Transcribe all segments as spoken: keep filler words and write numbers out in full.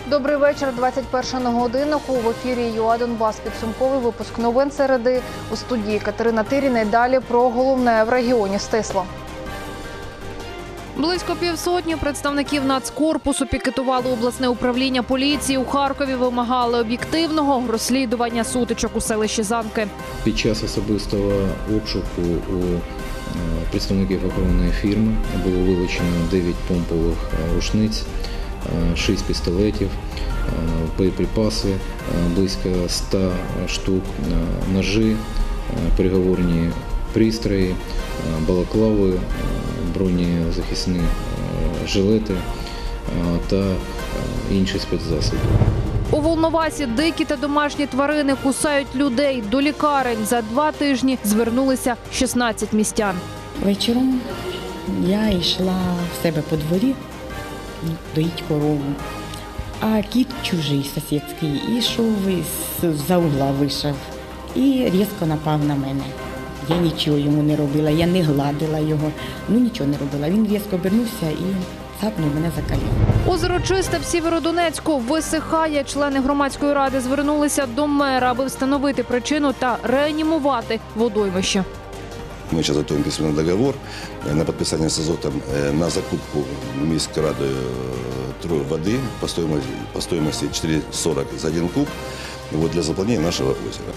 Добрий вечір, двадцять перша на годиннику. В ефірі ЮА Донбас. Підсумковий випуск новин середи. У студії Катерина Тиріна. Далі про головне в регіоні стисло. Близько півсотні представників Нацкорпусу пікетували обласне управління поліції у Харкові, вимагали об'єктивного розслідування сутичок у селищі Занки. Під час особистого обшуку у представників охоронної фірми було вилучено дев'ять помпових рушниць, шість пістолетів, боєприпаси, близько ста штук, ножі, переговорні пристрої, балаклави, бронезахисні жилети та інші спецзасоби. У Волновасі дикі та домашні тварини кусають людей. До лікарень за два тижні звернулися шістнадцять містян. Вечором я йшла в себе по дворі доїть корову, а кіт чужий сусідський йшов, за угла вийшов і різко напав на мене. Я нічого йому не робила, я не гладила його, ну нічого не робила. Він різко обернувся і цапнув мене за коліно. Озеро Чисте в Сєвєродонецьку висихає. Члени громадської ради звернулися до мера, аби встановити причину та реанімувати водоймище. Мы сейчас готовим письменный договор на подписание с Азотом на закупку міськрадою воды по стоимости, по стоимости чотири сорок за один куб вот, для заполнения нашего озера.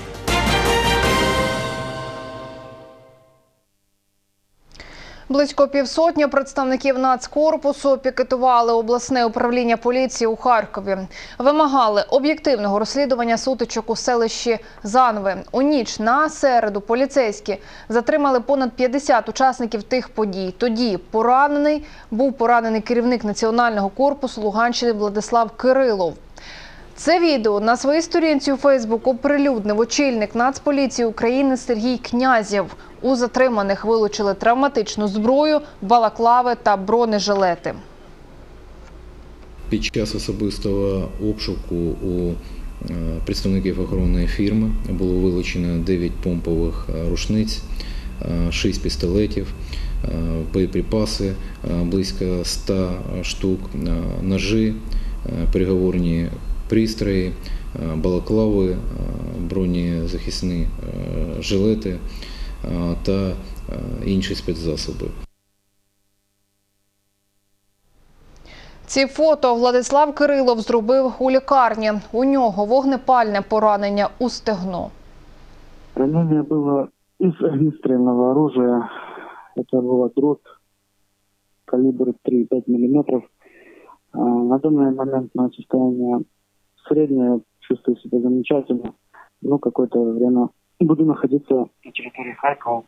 Близько півсотні представників Нацкорпусу пікетували обласне управління поліції у Харкові. Вимагали об'єктивного розслідування сутичок у селищі Занви. У ніч на середу поліцейські затримали понад п'ятдесят учасників тих подій. Тоді поранений був поранений керівник Національного корпусу Луганщини Владислав Кирилов. Це відео на своїй сторінці у Фейсбук оприлюднив очільник Нацполіції України Сергій Князєв. У затриманих вилучили травматичну зброю, балаклави та бронежилети. Під час особистого обшуку у представників охоронної фірми було вилучено дев'ять помпових рушниць, шість пістолетів, боєприпаси, близько ста штук, ножі, переговорні пристрої, балаклави, бронезахисні жилети та інші спецзасоби. Ці фото Владислав Кирилов зробив у лікарні. У нього вогнепальне поранення у стегно. Ранение было из огнестрельного оружия. Это была дробь, калибр три и пять миллиметров. На данный момент мое состояние среднее, чувствую себя замечательно. Ну, какое-то время буду находиться на территории Харькова.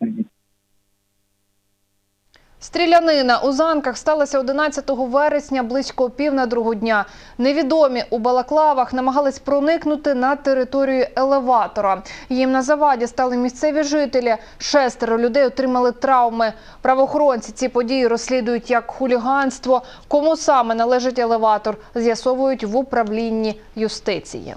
Стрілянина у Занках сталася одинадцятого вересня близько пів на другу дня. Невідомі у балаклавах намагались проникнути на територію елеватора. Їм на заваді стали місцеві жителі. Шестеро людей отримали травми. Правоохоронці ці події розслідують як хуліганство. Кому саме належить елеватор, з'ясовують в управлінні юстиції.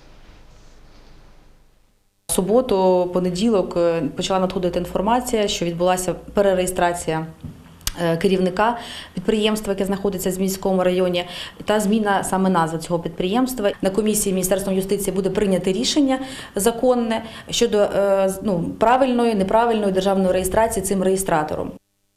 В суботу, понеділок почала надходити інформація, що відбулася перереєстрація керівника підприємства, яке знаходиться в Зміївському районі, та зміна саме назви цього підприємства. На комісії Міністерством юстиції буде прийнято рішення законне щодо ну, правильної, неправильної державної реєстрації цим реєстратором.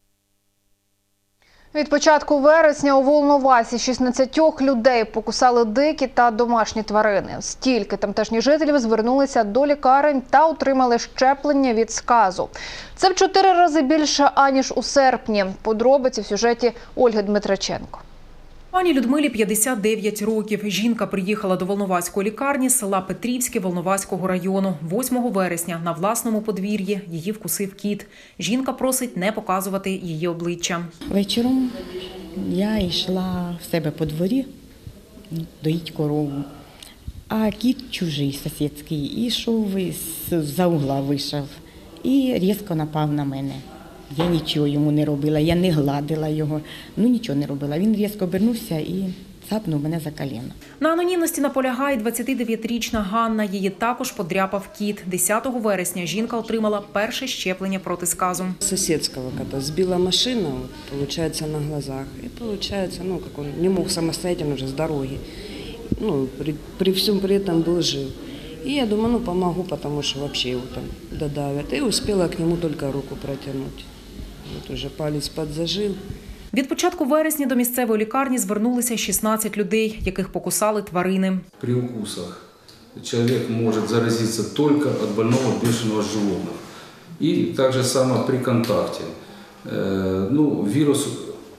Від початку вересня у Волновасі шістнадцять людей покусали дикі та домашні тварини. Стільки тамтешні жителів звернулися до лікарень та отримали щеплення від сказу. Це в чотири рази більше, аніж у серпні. Подробиці в сюжеті Ольги Дмитриченко. Пані Людмилі п'ятдесят дев'ять років. Жінка приїхала до Волноваської лікарні з села Петрівське Волноваського району. восьмого вересня на власному подвір'ї її вкусив кіт. Жінка просить не показувати її обличчя. Вечором я йшла в себе по дворі доїть корову, а кіт чужий сусідський йшов, за угла вийшов і різко напав на мене. Я нічого йому не робила, я не гладила його, ну нічого не робила. Він різко обернувся і цапнув мене за коліно. На анонімності наполягає двадцятидев'ятирічна Ганна. Її також подряпав кіт. десятого вересня жінка отримала перше щеплення проти сказу. Соседского кота сбила машина, вот, получается, на глазах. И получается, ну, как он не мог самостоятельно уже с дороги. ну, при, при всем при этом был жив. И я думаю, ну помогу, потому что вообще его там додавят. И успела к нему только руку протянуть. Вот уже палец подзажил. Від початку вересня до місцевої лікарні звернулися шістнадцять людей, яких покусали тварини. При укусах человек может заразиться только от больного бешеного животных. И также само при контакте. Ну, вирус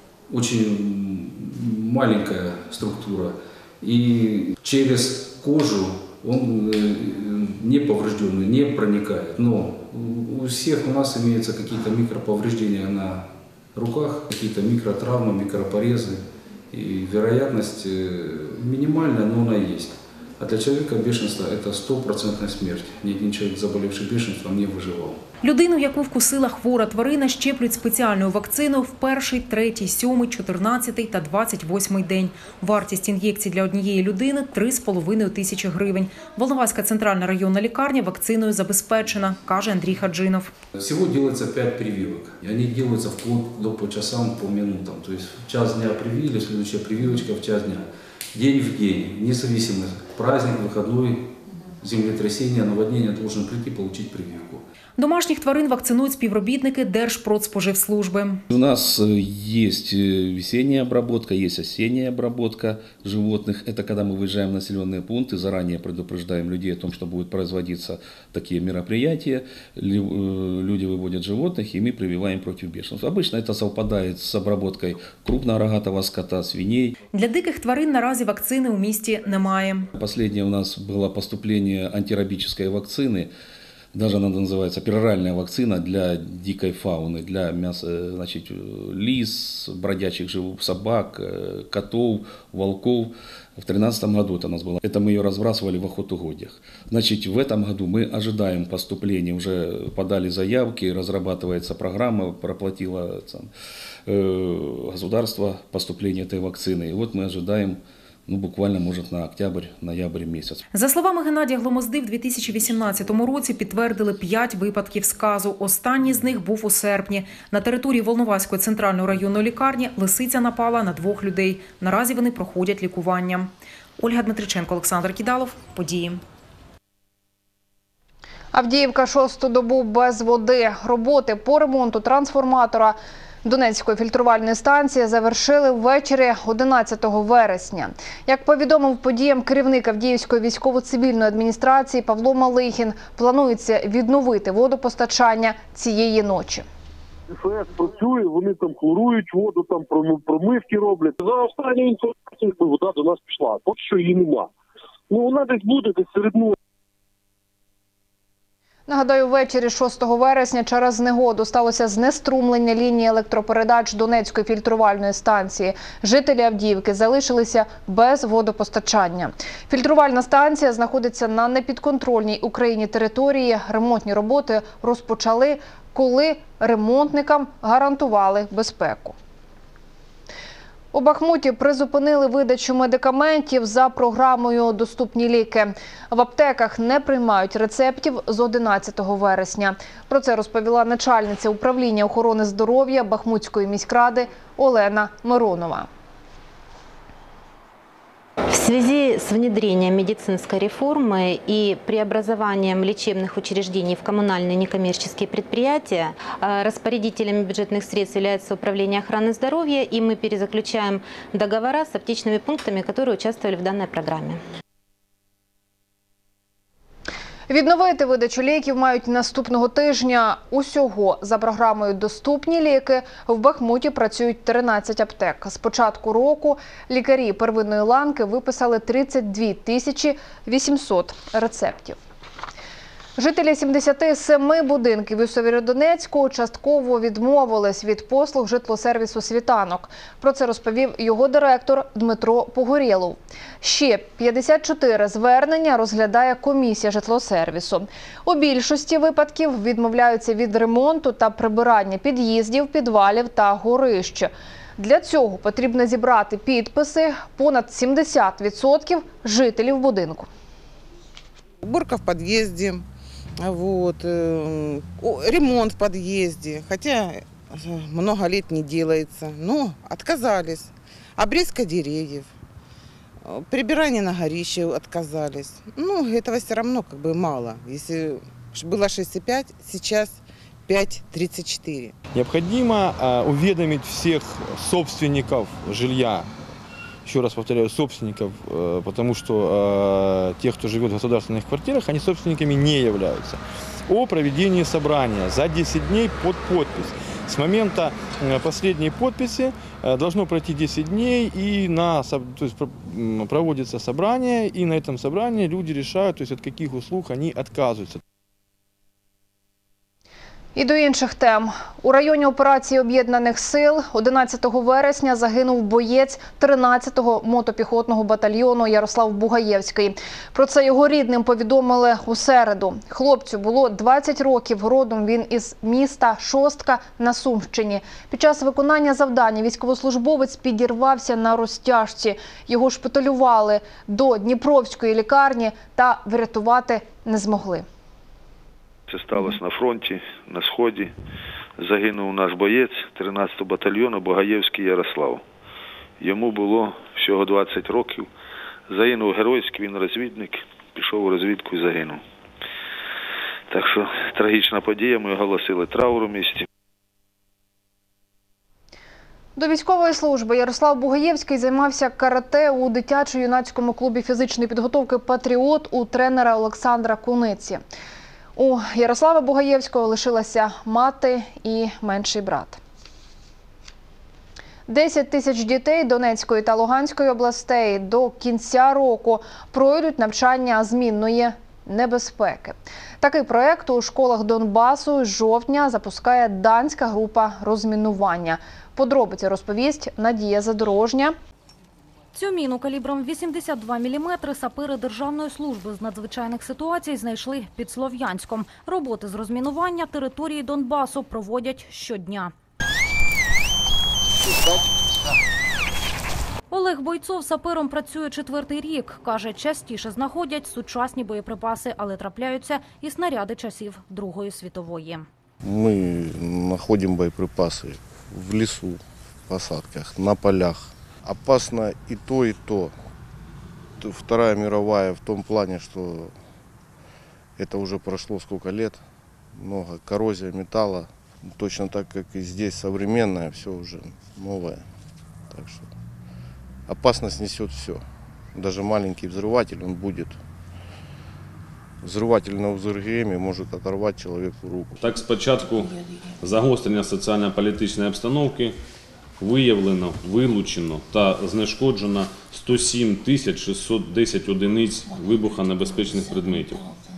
очень маленькая структура. И через кожу он не поврежденный, не проникает. Но у всех у нас имеются какие-то микроповреждения на руках, какие-то микротравмы, микропорезы. И вероятность минимальная, но она есть. А для человека бешенство – это стопроцентная смерть. Ни один человек, заболевший бешенством, не выживал. Людину, яку вкусила хвора тварина, щеплють спеціальною вакциною в перший, третій, сьомий, чотирнадцятий та двадцять восьмий день. Вартість ін'єкцій для однієї людини – три з половиною тисячі гривень. Волноваська центральна районна лікарня вакциною забезпечена, каже Андрій Хаджинов. Всего делается пять прививок. И они делаются вплоть до по часам, по минутам. То есть в час дня привили, следующая прививочка в час дня. День в день, независимо, праздник, выходной, землетрясение, наводнение, должен прийти получить прививку. Домашніх тварин вакцинують співробітники Держпродспоживслужби. У нас есть весенняя обработка, есть осенняя обработка животных. Это когда мы выезжаем в населенные пункты, заранее предупреждаем людей о том, что будут производиться такие мероприятия. Люди выводят животных, и мы прививаем против бешенства. Обычно это совпадает с обработкой крупного рогатого скота, свиней. Для диких тварин наразі вакцини у місті немає. Последнее у нас было поступление антирабической вакцины. Даже она называется пероральная вакцина для дикой фауны, для мяса, значит, лис, бродячих живых собак, котов, волков. В две тысячи тринадцатом году это у нас было. Это мы ее разбрасывали в охотугодьях. Значит, в этом году мы ожидаем поступления, уже подали заявки, разрабатывается программа, проплатило там, э, государство поступление этой вакцины. И вот мы ожидаем, ну, буквально, может, на октябрь-ноябрь місяць. За словами Геннадія Гломозди, в дві тисячі вісімнадцятому році підтвердили п'ять випадків сказу. Останній з них був у серпні. На території Волноваської центральної районної лікарні лисиця напала на двох людей. Наразі вони проходять лікування. Ольга Дмитриченко, Олександр Кідалов. Події. Авдіївка шосту добу без води. Роботи по ремонту трансформатора Донецької фільтрувальної станції завершили ввечері одинадцятого вересня. Як повідомив подіям керівник Авдіївської військово-цивільної адміністрації Павло Малихін, планується відновити водопостачання цієї ночі. ДФС працює, вони там хлорують воду, там промивки роблять. За останню інформацію вода до нас пішла, поки що її нема. Ну вона десь буде, десь серед ночі. Нагадаю, ввечері шостого вересня через негоду сталося знеструмлення лінії електропередач Донецької фільтрувальної станції. Жителі Авдіївки залишилися без водопостачання. Фільтрувальна станція знаходиться на непідконтрольній Україні території. Ремонтні роботи розпочали, коли ремонтникам гарантували безпеку. У Бахмуті призупинили видачу медикаментів за програмою «Доступні ліки». В аптеках не приймають рецептів з одинадцятого вересня. Про це розповіла начальниця управління охорони здоров'я Бахмутської міськради Олена Миронова. В связи с внедрением медицинской реформы и преобразованием лечебных учреждений в коммунальные некоммерческие предприятия, распорядителями бюджетных средств является Управление охраны здоровья, и мы перезаключаем договора с аптечными пунктами, которые участвовали в данной программе. Відновити видачу ліків мають наступного тижня. Усього за програмою «Доступні ліки» в Бахмуті працюють тринадцять аптек. З початку року лікарі первинної ланки виписали тридцять дві тисячі вісімсот рецептів. Жителі сімдесяти семи будинків у Сєвєродонецьку частково відмовились від послуг житлосервісу «Світанок». Про це розповів його директор Дмитро Погорєлов. Ще п'ятдесят чотири звернення розглядає комісія житлосервісу. У більшості випадків відмовляються від ремонту та прибирання під'їздів, підвалів та горищ. Для цього потрібно зібрати підписи понад сімдесят відсотків жителів будинку. Уборка в під'їзді. Вот, ремонт в подъезде, хотя много лет не делается, но отказались. Обрезка деревьев, Прибирание на горище отказались. Ну, этого все равно как бы мало. Если было шесть и пять, сейчас пять тридцать четыре. Необходимо э, уведомить всех собственников жилья, еще раз повторяю, собственников, э, потому что э, те, кто живет в государственных квартирах, они собственниками не являются, о проведении собрания за десять дней под подпись. С момента последней подписи должно пройти десять дней, и на, то есть проводится собрание, и на этом собрании люди решают, то есть от каких услуг они отказываются. І до інших тем. У районі операції Об'єднаних сил одинадцятого вересня загинув боєць тринадцятого мотопіхотного батальйону Ярослав Бугаєвський. Про це його рідним повідомили у середу. Хлопцю було двадцять років, родом він із міста Шостка на Сумщині. Під час виконання завдання військовослужбовець підірвався на розтяжці. Його шпиталювали до Дніпровської лікарні та врятувати не змогли. Це сталося на фронті, на Сході. Загинув наш боєць тринадцятого батальйону Бугаєвський Ярослав. Йому було всього двадцять років. Загинув геройський, він розвідник, пішов у розвідку і загинув. Так що трагічна подія, ми оголосили траур у місті. До військової служби Ярослав Бугаєвський займався карате у дитячо-юнацькому клубі фізичної підготовки «Патріот» у тренера Олександра Куниці. У Ярослава Бугаєвського лишилася мати і менший брат. десять тисяч дітей Донецької та Луганської областей до кінця року пройдуть навчання змінної небезпеки. Такий проєкт у школах Донбасу з жовтня запускає данська група розмінування. Подробиці розповість Надія Задорожня. Цю міну калібром вісімдесят два міліметри сапери Державної служби з надзвичайних ситуацій знайшли під Слов'янськом. Роботи з розмінування території Донбасу проводять щодня. Олег Бойцов сапером працює четвертий рік. Каже, частіше знаходять сучасні боєприпаси, але трапляються і снаряди часів Другої світової. Ми знаходимо боєприпаси в лісу, в посадках, на полях. Опасно и то, и то. Вторая мировая в том плане, что это уже прошло сколько лет, много коррозия металла, точно так, как и здесь современное, все уже новое. Так что опасность несет все. Даже маленький взрыватель, он будет. Взрыватель на УЗРГМ может оторвать человеку руку. Так, спочатку загострення соціально-політичної обстановки виявлено, вилучено та знешкоджено сто сім тисяч шістсот десять одиниць вибухонебезпечних предметів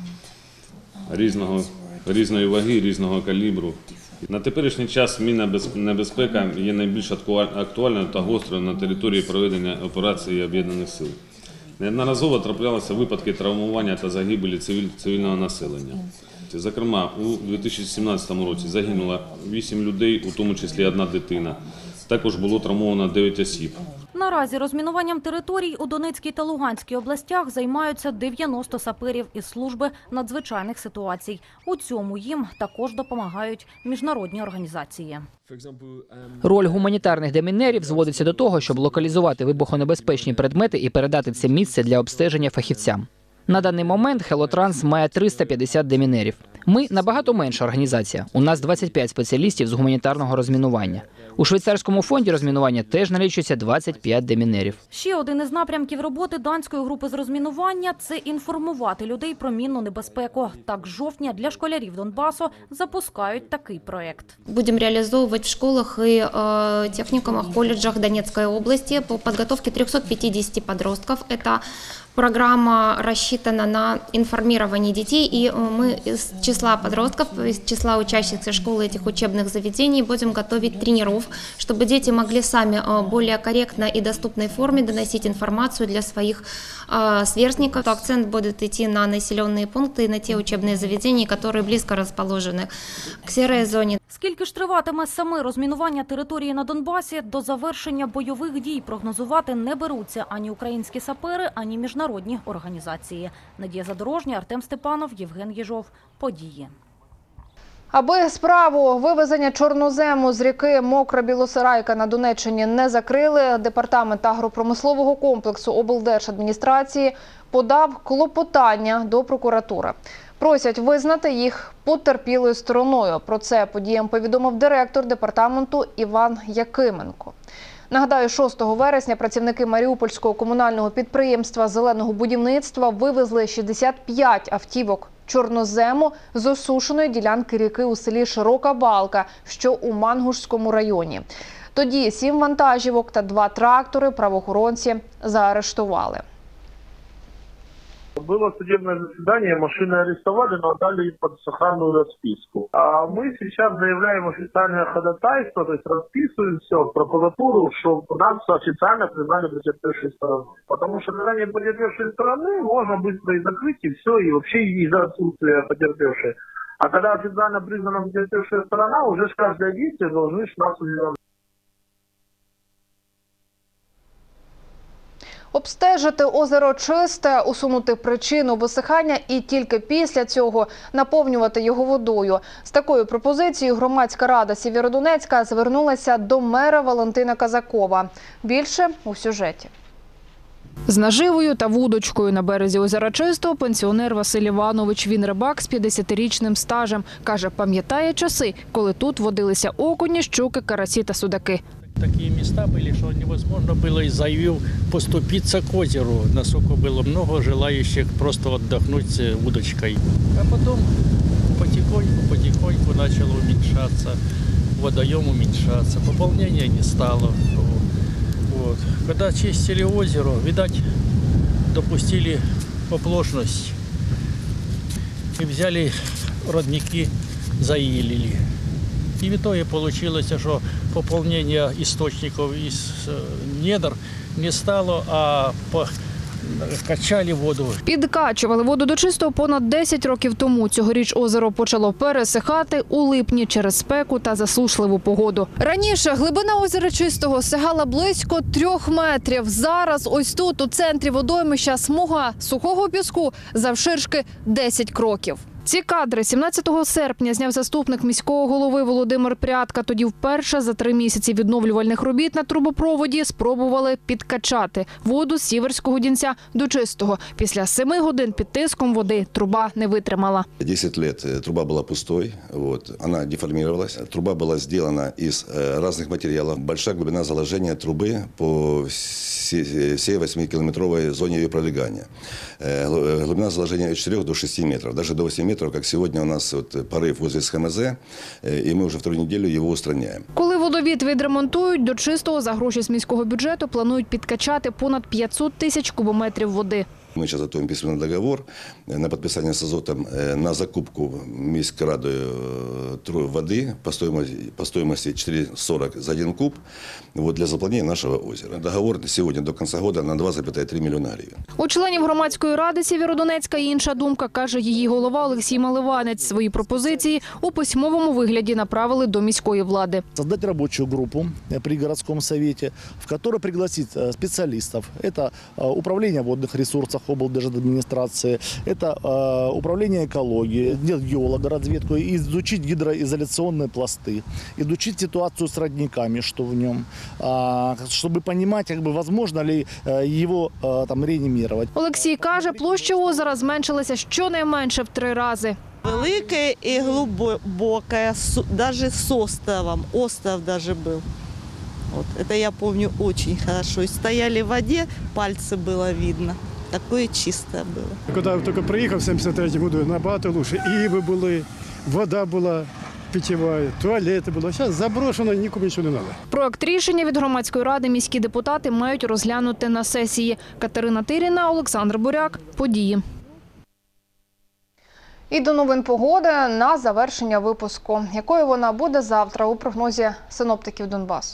різного, різної ваги, різного калібру. На теперішній час мінна небезпека є найбільш актуальною та гострою на території проведення операції Об'єднаних сил. Неодноразово траплялися випадки травмування та загибелі цивільного населення. Зокрема, у дві тисячі сімнадцятому році загинуло вісім людей, у тому числі одна дитина. Також було травмовано дев'ять осіб. Наразі розмінуванням територій у Донецькій та Луганській областях займаються дев'яносто саперів із служби надзвичайних ситуацій. У цьому їм також допомагають міжнародні організації. Роль гуманітарних демінерів зводиться до того, щоб локалізувати вибухонебезпечні предмети і передати це місце для обстеження фахівцям. На даний момент Хелотранс має триста п'ятдесят демінерів. Ми набагато менша організація. У нас двадцять п'ять спеціалістів з гуманітарного розмінування. У швейцарському фонді розмінування теж налічується двадцять п'ять демінерів. Ще один із напрямків роботи данської групи з розмінування – це інформувати людей про мінну небезпеку. Так, з жовтня для школярів Донбасу запускають такий проєкт. Будемо реалізовувати в школах і е, технікумах, коледжах Донецької області по підготовці триста п'ятдесят подростків. Це программа рассчитана на информирование детей, и мы из числа подростков, из числа учащихся школы этих учебных заведений будем готовить тренеров, чтобы дети могли сами более корректно и доступной форме доносить информацию для своих сверстников. Акцент будет идти на населенные пункты и на те учебные заведения, которые близко расположены к серой зоне. Скільки ж триватиме саме розмінування території на Донбасі, до завершення бойових дій прогнозувати не беруться ані українські сапери, ані міжнародні організації. Надія Задорожня, Артем Степанов, Євген Єжов. Події. Аби справу вивезення чорнозему з ріки Мокра Білосарайка на Донеччині не закрили, департамент агропромислового комплексу облдержадміністрації подав клопотання до прокуратури. Просять визнати їх потерпілою стороною. Про це подіям повідомив директор департаменту Іван Якименко. Нагадаю, шостого вересня працівники Маріупольського комунального підприємства «Зеленого будівництва» вивезли шістдесят п'ять автівок чорнозему з осушеної ділянки ріки у селі Широка Балка, що у Мангушському районі. Тоді сім вантажівок та два трактори правоохоронці заарештували. Было судебное заседание, машины арестовали, но отдали им под сохранную расписку. А мы сейчас заявляем официальное ходатайство, то есть расписываем все в прокуратуру, что нас официально признали потерпевшей стороной. Потому что когда нет потерпевшей стороны, можно быстро и закрыть, и все, и вообще из-за отсутствия потерпевшей. А когда официально признана потерпевшая сторона, уже ж каждое действие должны ж нас уведомить. Обстежити озеро чисте, усунути причину висихання і тільки після цього наповнювати його водою. З такою пропозицією громадська рада Сєвєродонецька звернулася до мера Валентина Казакова. Більше у сюжеті. З наживою та вудочкою на березі озера Чистого пенсіонер Василь Іванович. Він рибак з п'ятдесятирічним стажем. Каже, пам'ятає часи, коли тут водилися окуні, щуки, карасі та судаки. Такие места были, что невозможно было из-за ивил поступиться к озеру, насколько было много желающих просто отдохнуть с удочкой. А потом потихоньку, потихоньку начало уменьшаться, водоем уменьшаться, пополнения не стало. Вот. Когда чистили озеро, видать, допустили оплошность и взяли родники, заилили. И в итоге получилось, что пополнение источников из недр не стало, а качали воду. Підкачували воду до Чистого понад десять років тому. Цьогоріч озеро почало пересихати у липні через спеку та засушливу погоду. Раніше глибина озера Чистого сягала близько трьох метрів. Зараз ось тут, у центрі водоймища, смуга сухого піску завширшки десять кроків. Ці кадри сімнадцятого серпня зняв заступник міського голови Володимир Прядка. Тоді вперше за три місяці відновлювальних робіт на трубопроводі спробували підкачати воду з Сіверського Дінця до Чистого. Після семи годин під тиском води труба не витримала. десять лет труба была пустой, вот, она деформировалась. Труба была сделана из разных материалов. Большая глубина заложения трубы по всей восьмикилометровой зоне ее пролегания. Глубина заложения от четырёх до шести метров, даже до восьми метров, как сегодня у нас вот порыв возле СХМЗ, и мы уже вторую неделю его устраняем. Коли водовід відремонтують, до Чистого за гроші з міського бюджету планують підкачати понад п'ятсот тисяч кубометрів води. Мы сейчас готовим письменный договор на подписание с Азотом на закупку міськрадою воды по стоимости, по стоимости четыре сорок за один куб, вот, для заполнения нашего озера. Договор сегодня до конца года на два целых три миллиона гривен. У членів громадської ради Сєвєродонецька інша думка, каже її голова Олексій Маливанець. Свої пропозиції у письмовому вигляді направили до міської влади. Создать рабочую группу при городском совете, в которой пригласить специалистов. Это управление водных ресурсов облдержадминистрации, это э, управление экологией, геологоразведку, изучить гидроизоляционные пласты, изучить ситуацию с родниками, что в нем, э, чтобы понимать, как бы, возможно ли э, его э, там реанимировать. Олексій каже, площа озера зменшилася щонайменше в три рази. Великое и глубокое, даже с островом, остров даже был. Вот, это я помню очень хорошо. И стояли в воде, пальцы было видно. Такое чистое было. Когда я только приехал в семьдесят третьем году, набагато лучше. Ивы были, вода была питьевая, туалеты было. Сейчас заброшено, нікому нічого не треба. Проект рішення від громадської ради міські депутати мають розглянути на сесії. Катерина Тиріна, Олександр Буряк. Події. І до новин погоди на завершення випуску. Якою вона буде завтра у прогнозі синоптиків Донбасу?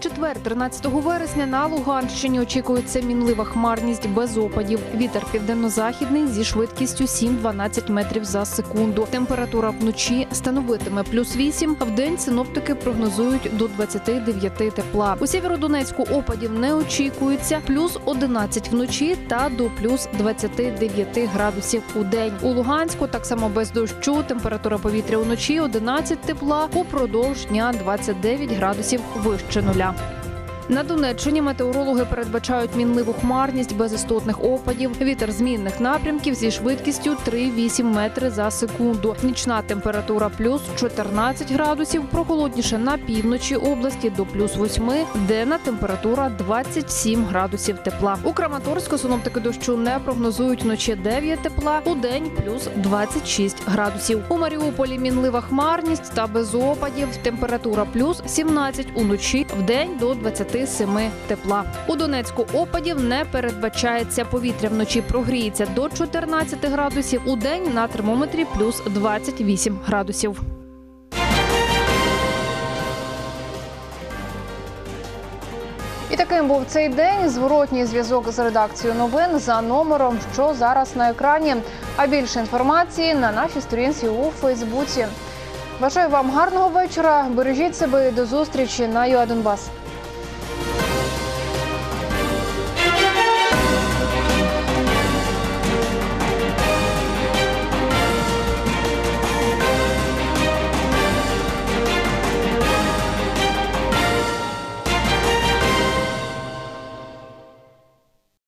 четвер, тринадцятого вересня, на Луганщині очікується мінлива хмарність без опадів. Вітер південно-західний зі швидкістю сім-дванадцять метрів за секунду. Температура вночі становитиме плюс вісім, а вдень синоптики прогнозують до двадцяти дев'яти тепла. У Сєвєродонецьку опадів не очікується, плюс одинадцять вночі та до плюс двадцяти дев'яти градусів у день. У Луганську так само без дощу, температура повітря уночі одинадцять тепла, упродовж дня двадцять дев'ять градусів вище нуля. На Донеччині метеорологи передбачають мінливу хмарність без істотних опадів. Вітер змінних напрямків зі швидкістю три-вісім метри за секунду. Нічна температура плюс чотирнадцять градусів, прохолодніше на півночі області до плюс восьми, денна температура двадцять сім градусів тепла. У Краматорську синоптики дощу не прогнозують, вночі дев'ять тепла, у день плюс двадцять шість градусів. У Маріуполі мінлива хмарність та без опадів, температура плюс сімнадцять уночі, вдень до двадцяти семи тепла. У Донецьку опадів не передбачається. Повітря вночі прогріється до чотирнадцяти градусів, у день на термометрі плюс двадцять вісім градусів. І таким був цей день. Зворотній зв'язок з редакцією новин за номером, що зараз на екрані. А більше інформації на нашій сторінці у Фейсбуці. Бажаю вам гарного вечора, бережіть себе і до зустрічі на ЮА Донбас.